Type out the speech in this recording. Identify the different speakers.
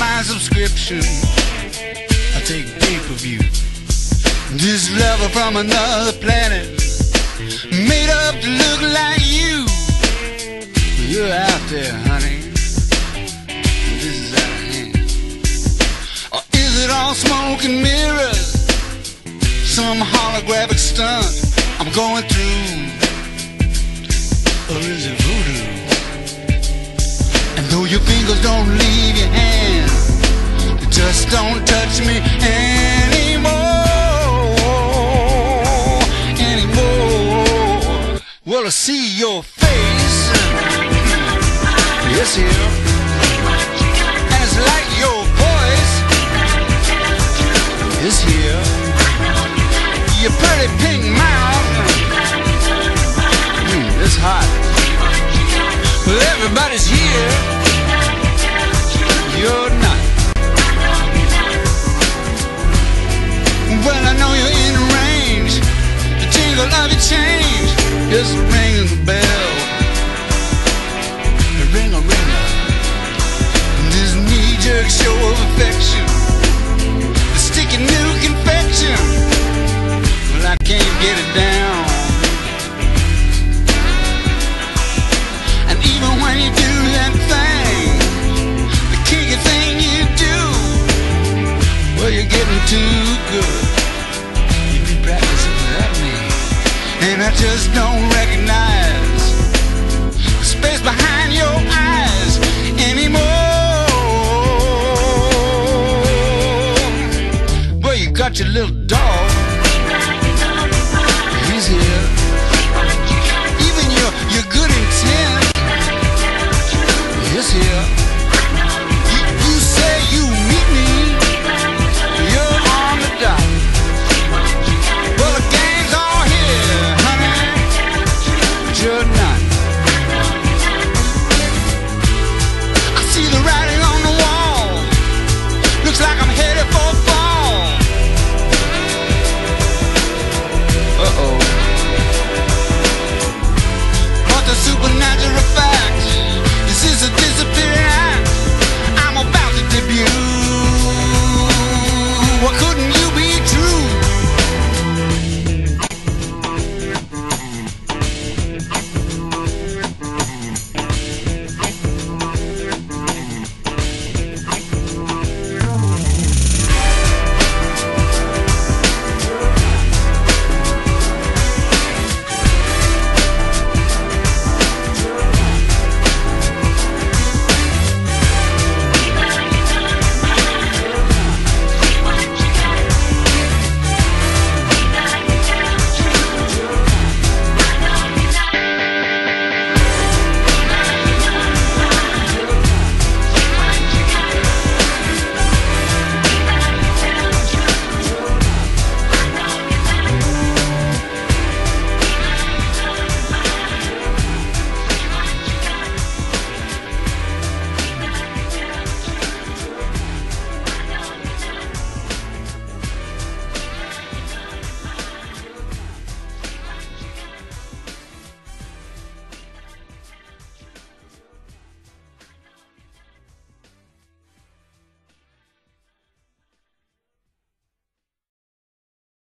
Speaker 1: my subscription. I take pay-per-view. This lover from another planet, made up to look like you. You're out there, honey. This is out of hand. Or is it all smoke and mirrors? Some holographic stunt I'm going through? Or is it voodoo? And though your fingers don't leave your hand, they just don't touch me anymore. Well, I see your face, yes, here, and it's like your voice is here. Your pretty pink mouth, it's hot. Well, everybody's here, you're not. Well, I know you're in range, the jingle of your change, just ringing the bell, a ring-a-ringer. This knee-jerk show of affection, the sticky new confection. Well, I can't get it down. And even when you do that thing, the kinky thing you do, well, you're getting too good. You've been practicing without me, and I just don't recognize the space behind your eyes anymore. Well, you got your little dog, he's here. Even your good intent is here.